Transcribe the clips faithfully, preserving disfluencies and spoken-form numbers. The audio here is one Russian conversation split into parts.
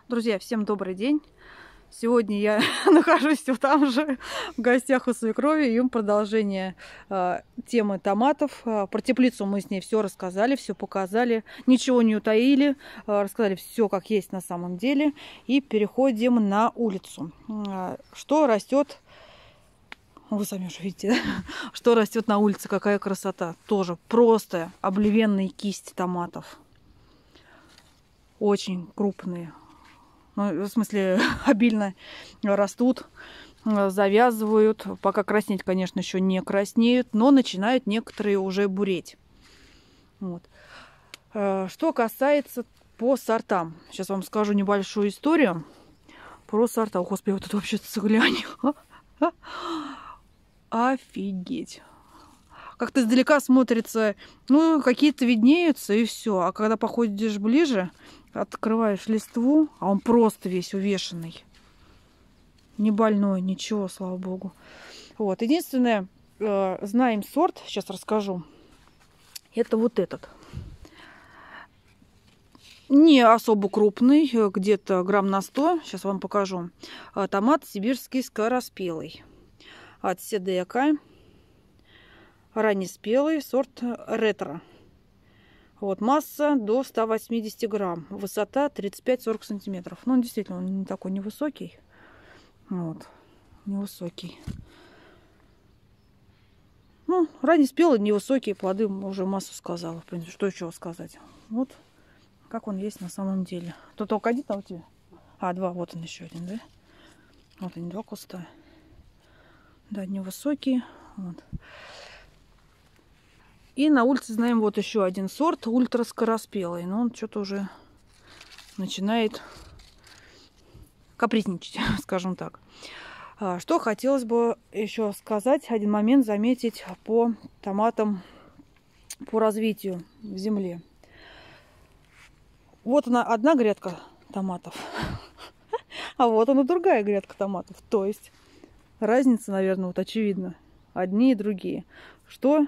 Друзья, всем добрый день! Сегодня я нахожусь все там же, в гостях у свекрови, и продолжение э, темы томатов. Э, про теплицу мы с ней все рассказали, все показали, ничего не утаили, э, рассказали все как есть на самом деле. И переходим на улицу. Э, что растет, вы сами уже видите, да? Что растет на улице, какая красота. Тоже просто обливенные кисти томатов. Очень крупные. Ну, в смысле, обильно растут, завязывают. Пока краснеть, конечно, еще не краснеют, но начинают некоторые уже буреть. Вот. Что касается по сортам. Сейчас вам скажу небольшую историю про сорта. О, Господи, вот это вообще цыгляне. Офигеть. Как-то издалека смотрится, ну, какие-то виднеются, и все. А когда походишь ближе, открываешь листву, а он просто весь увешанный. Не больной, ничего, слава богу. Вот. Единственное, э, знаем сорт, сейчас расскажу. Это вот этот. Не особо крупный, где-то грамм на сто. Сейчас вам покажу. Томат сибирский скороспелый. От Седека. Раннеспелый, сорт ретро. Вот, масса до ста восьмидесяти грамм. Высота тридцать пять сорок сантиметров. Ну, он действительно, он не такой невысокий. Вот, невысокий. Ну, раннеспелый, невысокие плоды, уже массу сказала. В принципе, что еще сказать? Вот, как он есть на самом деле. Тут только один, а у тебя? А, два, вот он еще один, да? Вот они, два куста. Да, невысокие. Вот. И на улице знаем вот еще один сорт, ультраскороспелый. Но он что-то уже начинает капризничать, скажем так. Что хотелось бы еще сказать, один момент заметить по томатам, по развитию в земле. Вот она, одна грядка томатов, а вот она другая грядка томатов. То есть разница, наверное, вот очевидна. Одни и другие. Что...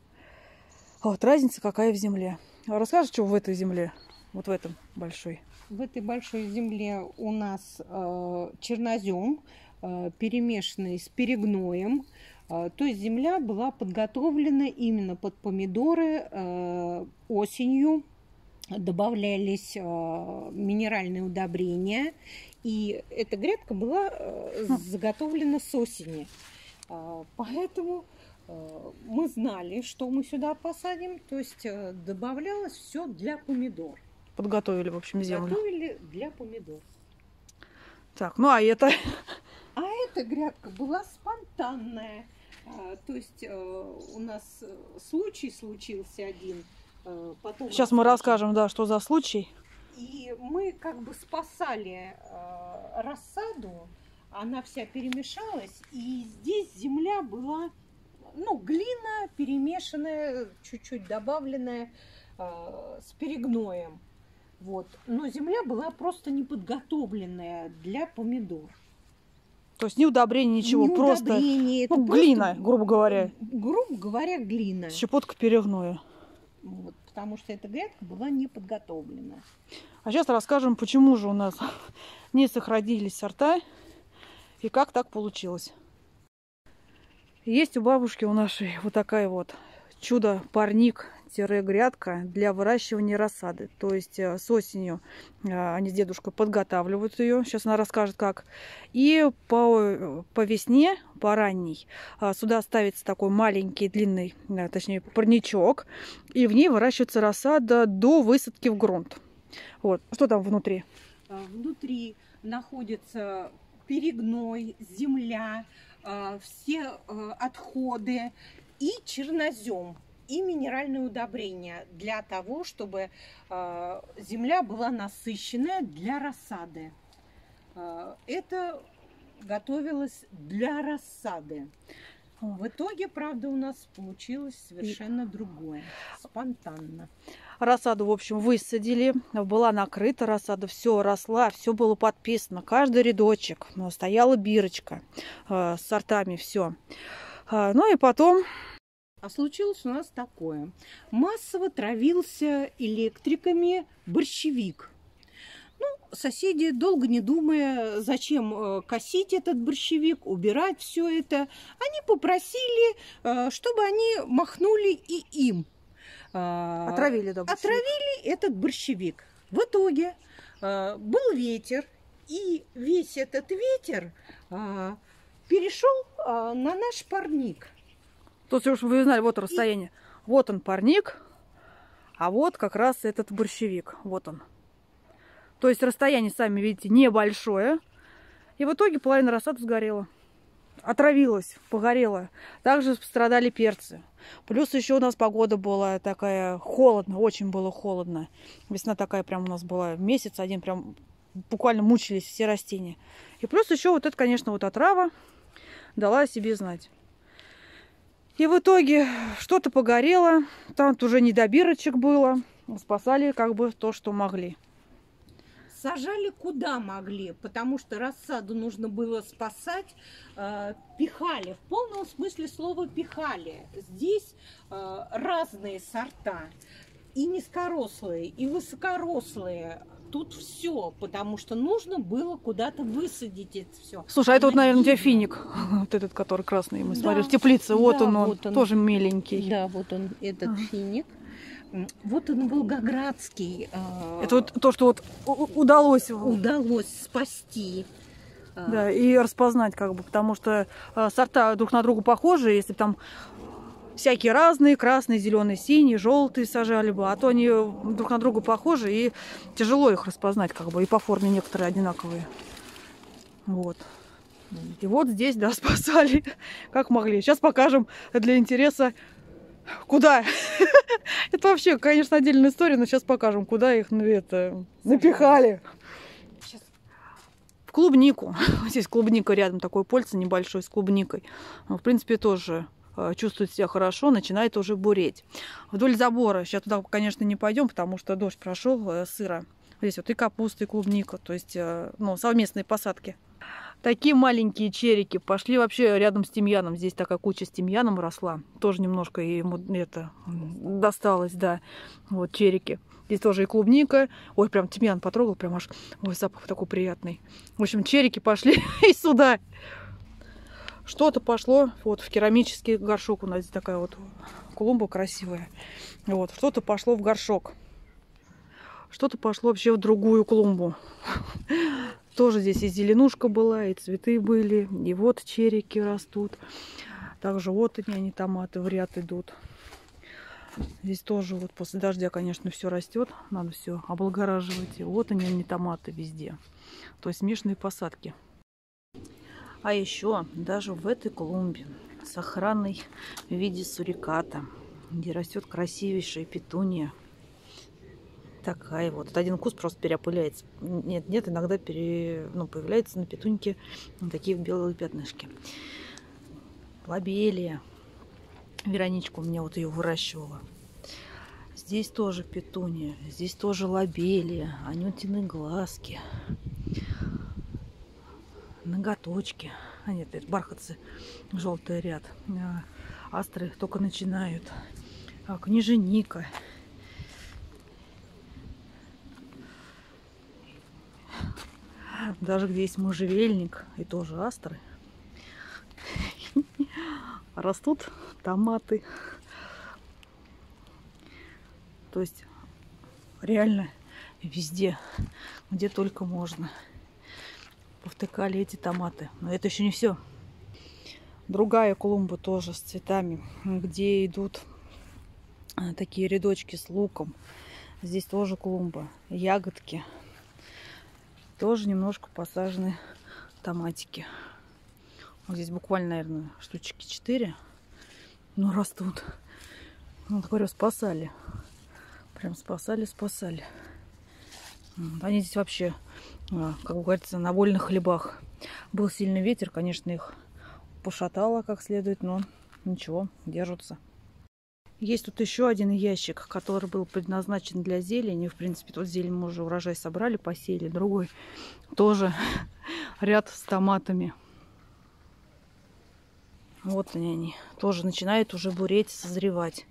Вот разница какая в земле. Расскажешь, что в этой земле? Вот в этом большой. В этой большой земле у нас э, чернозем, э, перемешанный с перегноем. Э, то есть земля была подготовлена именно под помидоры э, осенью. Добавлялись э, минеральные удобрения. И эта грядка была э, заготовлена с осени. Э, поэтому... мы знали, что мы сюда посадим, то есть добавлялось все для помидор. Подготовили, в общем, землю. Подготовили для помидор. Так, ну а это? А эта грядка была спонтанная. То есть у нас случай случился один. Потом Сейчас мы расскажем, да, что за случай. И мы как бы спасали рассаду, она вся перемешалась, и здесь земля была... Ну, глина перемешанная, чуть-чуть добавленная э, с перегноем. Вот. Но земля была просто неподготовленная для помидор. То есть ни удобрений, ничего, не просто, удобрение, ну, это глина, просто, грубо говоря. Грубо говоря, глина. Щепотка перегноя. Вот, потому что эта грядка была не подготовлена. А сейчас расскажем, почему же у нас не сохранились сорта и как так получилось. Есть у бабушки у нашей вот такая вот чудо-парник-грядка для выращивания рассады. То есть с осенью они с дедушкой подготавливают ее. Сейчас она расскажет, как. И по, по весне, по ранней, сюда ставится такой маленький, длинный, точнее, парничок. И в ней выращивается рассада до высадки в грунт. Вот. Что там внутри? Внутри находится перегной, земля, все отходы и чернозем, и минеральные удобрения для того, чтобы земля была насыщенная для рассады. Это готовилось для рассады. В итоге, правда, у нас получилось совершенно другое, спонтанно. Рассаду, в общем, высадили, была накрыта рассада, все росла, все было подписано, каждый рядочек, стояла бирочка э, с сортами, все. Э, ну и потом... А случилось у нас такое. Массово травился электриками борщевик. Ну, соседи, долго не думая, зачем косить этот борщевик, убирать все это, они попросили, чтобы они махнули и им. Отравили, да, борщевик. Отравили этот борщевик. В итоге был ветер, и весь этот ветер перешел на наш парник. То есть уж вы знали, вот расстояние. И... Вот он парник, а вот как раз этот борщевик. Вот он. То есть расстояние, сами видите, небольшое. И в итоге половина рассады сгорела. Отравилась, погорела. Также пострадали перцы. Плюс еще у нас погода была такая холодная, очень было холодно. Весна такая прям у нас была, месяц один прям буквально мучились все растения. И плюс еще вот это, конечно, вот отрава дала о себе знать. И в итоге что-то погорело, там уже не до бирочек было. Спасали как бы то, что могли. Сажали куда могли, потому что рассаду нужно было спасать. Э, пихали, в полном смысле слова пихали. Здесь э, разные сорта. И низкорослые, и высокорослые. Тут все, потому что нужно было куда-то высадить это все. Слушай, а это вот, наверное, у тебя финик, вот этот, который красный, мы да. смотрели в теплице. Вот, да, он, он, вот он, тоже миленький. Да, вот он, этот а. финик. Вот он, волгоградский. Это вот то, что вот удалось... Удалось спасти. Да, и распознать как бы, потому что сорта друг на друга похожи, если там всякие разные, красный, зеленый, синий, желтый сажали бы, а то они друг на друга похожи, и тяжело их распознать как бы, и по форме некоторые одинаковые. Вот. И вот здесь, да, спасали, как могли. Сейчас покажем для интереса, куда. Это вообще, конечно, отдельная история, но сейчас покажем, куда их это, напихали. В клубнику. Здесь клубника рядом, такой польца небольшой с клубникой. В принципе, тоже чувствует себя хорошо, начинает уже буреть. Вдоль забора. Сейчас туда, конечно, не пойдем, потому что дождь прошел, сыро. Здесь вот и капуста, и клубника, то есть ну, совместные посадки. Такие маленькие черики пошли вообще рядом с тимьяном. Здесь такая куча с тимьяном росла. Тоже немножко ему это досталось, да. Вот черики. Здесь тоже и клубника. Ой, прям тимьян потрогал, прям аж, ой, запах такой приятный. В общем, черики пошли и сюда. Что-то пошло вот в керамический горшок. У нас здесь такая вот клумба красивая. Вот, что-то пошло в горшок. Что-то пошло вообще в другую клумбу. Тоже здесь и зеленушка была, и цветы были, и вот черики растут. Также вот они, они томаты в ряд идут. Здесь тоже вот после дождя, конечно, все растет. Надо все облагораживать. И вот они, они томаты везде. То есть смешанные посадки. А еще даже в этой клумбе с охраной в виде суриката, где растет красивейшая петуния. Такая вот. Один куст просто переопыляется. Нет, нет, иногда пере... ну, появляются на петуньке такие белые пятнышки. Лобелия. Вероничка у меня вот ее выращивала. Здесь тоже петуния. Здесь тоже лобелия. Анютины глазки. Ноготочки. А нет, это бархатцы. Желтый ряд. Астры только начинают. А, княженика. Даже где есть можжевельник и тоже астры. Растут томаты. То есть реально везде, где только можно, повтыкали эти томаты. Но это еще не все. Другая клумба тоже с цветами, где идут такие рядочки с луком. Здесь тоже клумба. Ягодки. Тоже немножко посажены томатики. Вот здесь буквально, наверное, штучки четыре. Но растут. Вот говорю, спасали. Прям спасали, спасали. Они здесь вообще, как говорится, на вольных хлебах. Был сильный ветер, конечно, их пошатало как следует, но ничего, держатся. Есть тут еще один ящик, который был предназначен для зелени. В принципе, тут зелень мы уже урожай собрали, посеяли. Другой тоже ряд с томатами. Вот они, они. Тоже начинают уже буреть, созревать.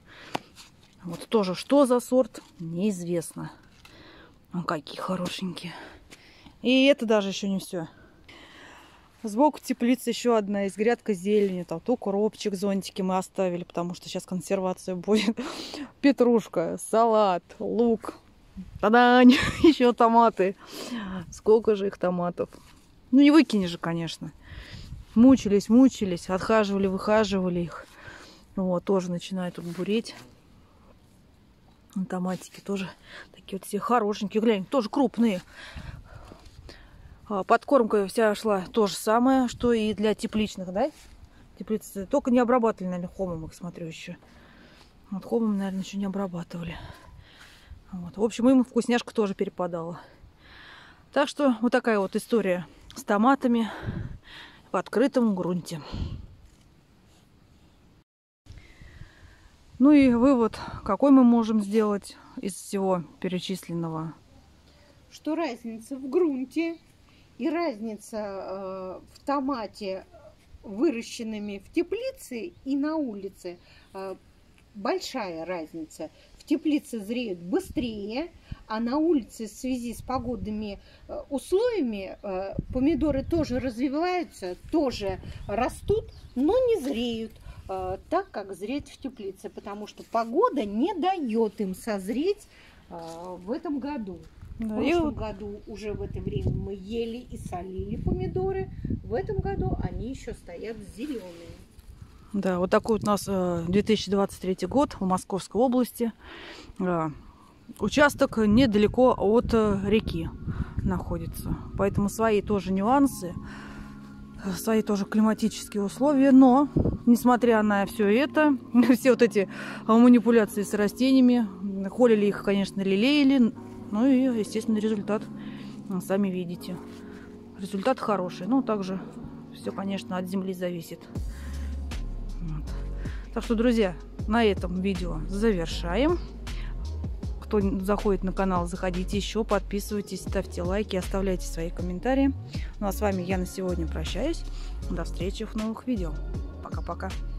Вот тоже, что за сорт, неизвестно. Ну, какие хорошенькие. И это даже еще не все. Сбоку теплицы еще одна есть грядка зелени. Там укропчик, зонтики мы оставили, потому что сейчас консервация будет. Петрушка, салат, лук. Та-дань! Еще томаты. Сколько же их томатов. Ну, не выкинешь же, конечно. Мучились, мучились. Отхаживали, выхаживали их. Вот, тоже начинают тут буреть. Томатики тоже такие вот все хорошенькие. Глянь, тоже крупные. Подкормка вся шла то же самое, что и для тепличных, да? Теплицы только не обрабатывали, наверное, хомом, их смотрю еще. Вот хомом, наверное, еще не обрабатывали. Вот. В общем, им вкусняшка тоже перепадала. Так что вот такая вот история с томатами в открытом грунте. Ну и вывод, какой мы можем сделать из всего перечисленного? Что разница в грунте и разница э, в томате, выращенными в теплице и на улице, э, большая разница. В теплице зреют быстрее, а на улице в связи с погодными э, условиями э, помидоры тоже развиваются, тоже растут, но не зреют э, так, как зреют в теплице, потому что погода не дает им созреть э, в этом году. Да, В и прошлом вот году уже в это время мы ели и солили помидоры. В этом году они еще стоят зеленые. Да, вот такой вот у нас две тысячи двадцать третий год в Московской области. Участок недалеко от реки находится. Поэтому свои тоже нюансы, свои тоже климатические условия. Но, несмотря на все это, все вот эти манипуляции с растениями, холили их, конечно, лелеяли. Ну и, естественно, результат сами видите. Результат хороший. Ну, также все, конечно, от земли зависит. Вот. Так что, друзья, на этом видео завершаем. Кто заходит на канал, заходите еще, подписывайтесь, ставьте лайки, оставляйте свои комментарии. Ну а с вами я на сегодня прощаюсь. До встречи в новых видео. Пока-пока.